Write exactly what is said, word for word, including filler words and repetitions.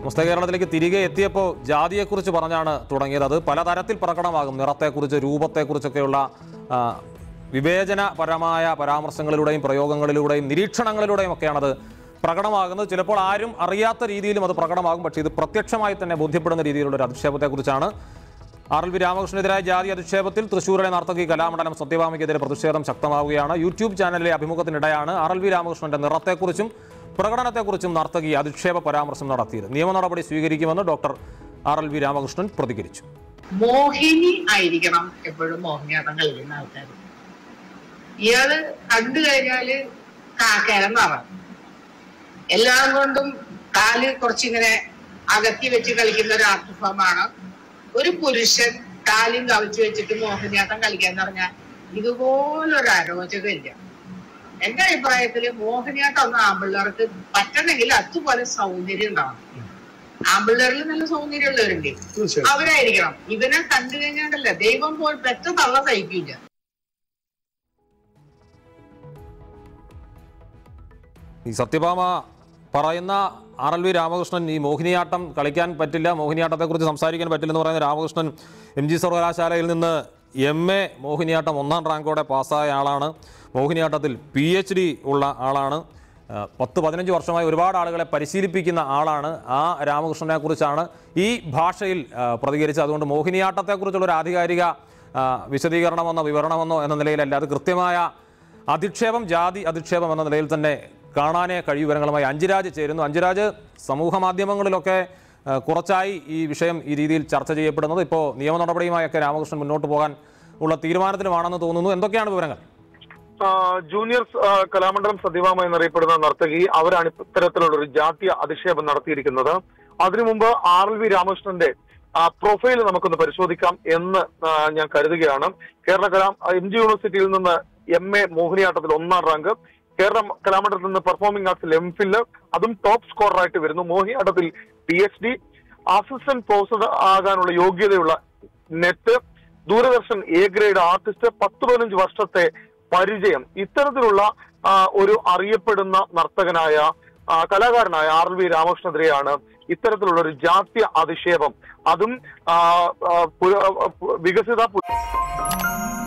മുസ്ത കേരളത്തിലേക്ക് തിരികെ എത്തിയപ്പോൾ ജാതിയെക്കുറിച്ച് പറഞ്ഞാണ് തുടങ്ങിയത്. അത് പലതരത്തിൽ പ്രകടമാകും. നിറത്തെക്കുറിച്ച്, രൂപത്തെക്കുറിച്ചൊക്കെയുള്ള വിവേചനപരമായ പരാമർശങ്ങളിലൂടെയും പ്രയോഗങ്ങളിലൂടെയും നിരീക്ഷണങ്ങളിലൂടെയും ഒക്കെയാണത് പ്രകടമാകുന്നത്. ചിലപ്പോൾ ആരും അറിയാത്ത രീതിയിലും അത് പ്രകടമാകും. പക്ഷേ ഇത് പ്രത്യക്ഷമായി തന്നെ ബോധ്യപ്പെടുന്ന രീതിയിലുള്ള ഒരു അധിക്ഷേപത്തെക്കുറിച്ചാണ്. ആർ എൽ വി രാമകൃഷ്ണനെതിരായ ജാതി അധിക്ഷേപത്തിൽ തൃശ്ശൂരിലെ നർത്തകി കലാമണ്ഡലം സത്യഭാമയ്ക്കെതിരെ പ്രതിഷേധം ശക്തമാവുകയാണ്. യൂട്യൂബ് ചാനലിലെ അഭിമുഖത്തിനിടെയാണ് ആർ എൽ വി രാമകൃഷ്ണന്റെ നിറത്തെക്കുറിച്ചും പ്രകടനത്തെക്കുറിച്ചും നർത്തകി അധിക്ഷേപ പരാമർശം നടത്തിയത്. നിയമ നടപടി സ്വീകരിക്കുമെന്ന് doctor R L V Ramakrishnan പ്രതികരിച്ചു. മോഹിനി ആയിരിക്കണം എപ്പോഴും മോഹിനിയാട്ടം കളിക്കുന്ന ആൾക്കാർ. ഇയാള് കണ്ടു കഴിഞ്ഞാല് കാക്കേരം നിറം, എല്ലാം കൊണ്ടും കാല് കുറച്ചിങ്ങനെ അകത്തി വെച്ച് കളിക്കുന്ന ഒരു ആർട്ട് ഫോമാണ്. ഒരു പുരുഷൻ കാലും കവിച്ചു വെച്ചിട്ട് മോഹിനിയാട്ടം കളിക്കാന്ന് പറഞ്ഞാൽ ഇതുപോലൊരു അരോചകമില്ല. എന്റെ അഭിപ്രായത്തില് മോഹിനിയാട്ടം ഒന്ന് ആമ്പിള്ളേർക്ക് പറ്റണമെങ്കിൽ അതുപോലെ സൗന്ദര്യം ഉണ്ടാവണം. ആമ്പിള്ളേരിൽ നല്ല സൗന്ദര്യമുള്ളവരുണ്ട്, അവരായിരിക്കണം. ഇവനെ കണ്ടു കഴിഞ്ഞാണ്ടല്ല ദൈവം പോൽ പെറ്റ തള്ള സഹിക്കില്ല. ഈ സത്യഭാമ പറയുന്ന ആർ എൽ വി രാമകൃഷ്ണൻ ഈ മോഹിനിയാട്ടം കളിക്കാൻ പറ്റില്ല, മോഹിനിയാട്ടത്തെക്കുറിച്ച് സംസാരിക്കാൻ പറ്റില്ലെന്ന് പറയുന്ന രാമകൃഷ്ണൻ എം ജി സർവകലാശാലയിൽ നിന്ന് എം എ മോഹിനിയാട്ടം ഒന്നാം റാങ്കോടെ പാസ്സായ ആളാണ്. മോഹിനിയാട്ടത്തിൽ പി എച്ച് ഡി ഉള്ള ആളാണ്. പത്ത് പതിനഞ്ച് വർഷമായി ഒരുപാട് ആളുകളെ പരിശീലിപ്പിക്കുന്ന ആളാണ്. ആ രാമകൃഷ്ണനെ കുറിച്ചാണ് ഈ ഭാഷയിൽ പ്രതികരിച്ചത്. അതുകൊണ്ട് മോഹിനിയാട്ടത്തെക്കുറിച്ചുള്ളൊരു ആധികാരിക വിശദീകരണമെന്നോ വിവരണമെന്നോ എന്ന നിലയിലല്ല, അത് കൃത്യമായ അധിക്ഷേപം, ജാതി അധിക്ഷേപം എന്ന നിലയിൽ തന്നെ കാണാനേ കഴിയൂ. വിവരങ്ങളുമായി അഞ്ജുരാജ് ചേരുന്നു. അഞ്ജുരാജ്, സമൂഹ മാധ്യമങ്ങളിലൊക്കെ കുറച്ചായി ഈ വിഷയം ഈ രീതിയിൽ ചർച്ച ചെയ്യപ്പെടുന്നത്. ഇപ്പോൾ നിയമ നടപടിയുമായൊക്കെ രാമകൃഷ്ണൻ മുന്നോട്ട് പോകാൻ ഉള്ള തീരുമാനത്തിലുമാണെന്ന് തോന്നുന്നു. എന്തൊക്കെയാണ് വിവരങ്ങൾ? ജൂനിയർ കലാമണ്ഡലം സത്യഭാമ എന്നറിയപ്പെടുന്ന നർത്തകി അവരാണ് ഇത്തരത്തിലുള്ള ഒരു ജാതീയ അധിക്ഷേപം നടത്തിയിരിക്കുന്നത്. അതിനു മുമ്പ് ആർ എൽ വി രാമകൃഷ്ണന്റെ പ്രൊഫൈൽ നമുക്കൊന്ന് പരിശോധിക്കാം എന്ന് ഞാൻ കരുതുകയാണ്. കേരള കലാ എം ജി യൂണിവേഴ്സിറ്റിയിൽ നിന്ന് എം എ മോഹിനിയാട്ടത്തിൽ ഒന്നാം റാങ്ക്, കേരള കലാമണ്ഡലത്തിൽ നിന്ന് പെർഫോമിംഗ് ആർട്സിൽ എം ഫിൽ, അതും ടോപ്പ് സ്കോററായിട്ട് വരുന്നു. മോഹിനിയാട്ടത്തിൽ P H D, assistant professor ആകാനുള്ള യോഗ്യതയുള്ള NET, Doordarshan A grade artist, പത്ത് പതിനഞ്ച് വർഷത്തെ പരിചയം. ഇത്തരത്തിലുള്ള ഒരു അറിയപ്പെടുന്ന നർത്തകനായ കലാകാരനായ ആർ എൽ വി രാമകൃഷ്ണനെതിരെയാണ് ഇത്തരത്തിലുള്ള ഒരു ജാതീയ അധിക്ഷേപം, അതും വികസിത